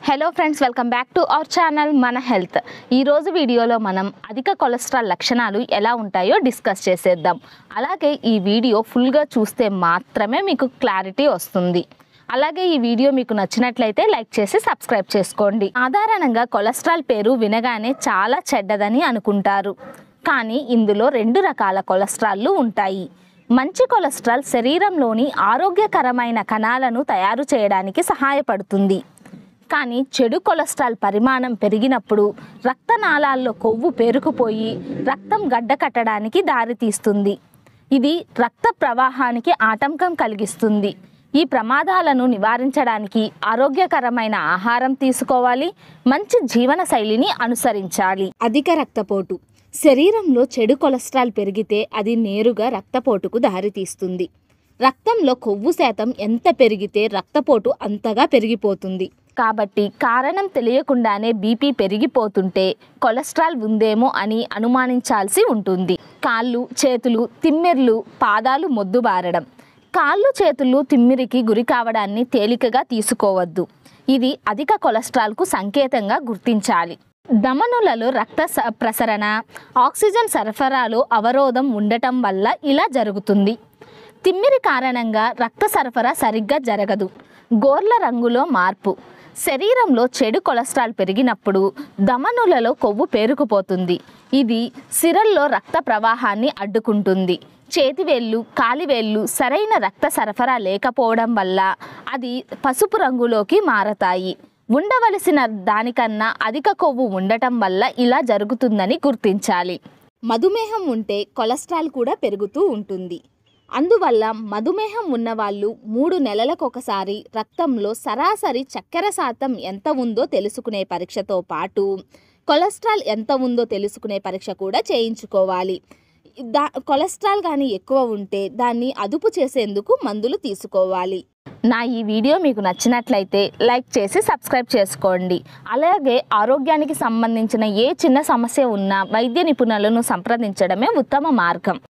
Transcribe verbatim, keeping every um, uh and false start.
Hello friends, welcome back to our channel మన health. ఈరోజు వీడియోలో మనం అధిక కొలెస్ట్రాల్ లక్షణాలు ఎలా ఉంటాయో డిస్కస్ చేసేద్దాం. అలాగే ఈ వీడియో ఫుల్గా చూస్తే మాత్రమే మీకు క్లారిటీ వస్తుంది. అలాగే ఈ వీడియో మీకు నచ్చినట్లయితే లైక్ చేసి సబ్స్క్రైబ్ చేసుకోండి. సాధారణంగా కొలెస్ట్రాల్ పేరు వినగానే చాలా చెడ్డదని అనుకుంటారు. కానీ ఇందులో రెండు రకాల కొలెస్ట్రాల్లు ఉంటాయి. మంచి కొలెస్ట్రాల్ శరీరంలోని ఆరోగ్యకరమైన కణాలను తయారు చేయడానికి సహాయపడుతుంది. కానీ చెడు కొలెస్ట్రాల్ పరిమాణం పెరిగినప్పుడు రక్తనాళాల్లో కొవ్వు పేరుకుపోయి రక్తం గడ్డకట్టడానికి దారితీస్తుంది. ఇది రక్త ప్రవాహానికి ఆటంకం కలిగిస్తుంది. ఈ ప్రమాదాలను నివారించడానికి ఆరోగ్యకరమైన ఆహారం తీసుకోవాలి, మంచి జీవన శైలిని అనుసరించాలి. అధిక రక్తపోటు. శరీరంలో చెడు కొలెస్ట్రాల్ పెరిగితే అది నేరుగా రక్తపోటుకు దారితీస్తుంది. రక్తంలో కొవ్వు శాతం ఎంత పెరిగితే రక్తపోటు అంతగా పెరిగిపోతుంది. కాబట్టి కారణం తెలియకుండానే బీపీ పెరిగిపోతుంటే కొలెస్ట్రాల్ ఉందేమో అని అనుమానించాల్సి ఉంటుంది. కాళ్ళు, చేతులు, తిమ్మిర్లు, పాదాలు మొద్దుబారడం. కాళ్ళు, చేతులు తిమ్మిరికి గురి కావడాన్ని తేలికగా తీసుకోవద్దు. ఇది అధిక కొలెస్ట్రాల్కు సంకేతంగా గుర్తించాలి. ధమనులలో రక్త ప్రసరణ, ఆక్సిజన్ సరఫరాలో అవరోధం ఉండటం వల్ల ఇలా జరుగుతుంది. తిమ్మిరి కారణంగా రక్త సరఫరా సరిగ్గా జరగదు. గోర్ల రంగులో మార్పు. శరీరంలో చెడు కొలెస్ట్రాల్ పెరిగినప్పుడు ధమనులలో కొవ్వు పేరుకుపోతుంది. ఇది సిరల్లో రక్త ప్రవాహాన్ని అడ్డుకుంటుంది. చేతివేళ్ళు, కాలివేళ్ళు సరైన రక్త సరఫరా లేకపోవడం వల్ల అది పసుపు రంగులోకి మారతాయి. ఉండవలసిన దానికన్నా అధిక కొవ్వు ఉండటం వల్ల ఇలా జరుగుతుందని గుర్తించాలి. మధుమేహం ఉంటే కొలెస్ట్రాల్ కూడా పెరుగుతూ ఉంటుంది. అందువల్ల మధుమేహం ఉన్నవాళ్ళు మూడు నెలలకొకసారి రక్తంలో సరాసరి చక్కెర శాతం ఎంత ఉందో తెలుసుకునే పరీక్షతో పాటు కొలెస్ట్రాల్ ఎంత ఉందో తెలుసుకునే పరీక్ష కూడా చేయించుకోవాలి. దా కొలెస్ట్రాల్ కానీ ఎక్కువ ఉంటే దాన్ని అదుపు చేసేందుకు మందులు తీసుకోవాలి. నా ఈ వీడియో మీకు నచ్చినట్లయితే లైక్ చేసి సబ్స్క్రైబ్ చేసుకోండి. అలాగే ఆరోగ్యానికి సంబంధించిన ఏ చిన్న సమస్య ఉన్నా వైద్య నిపుణులను సంప్రదించడమే ఉత్తమ మార్గం.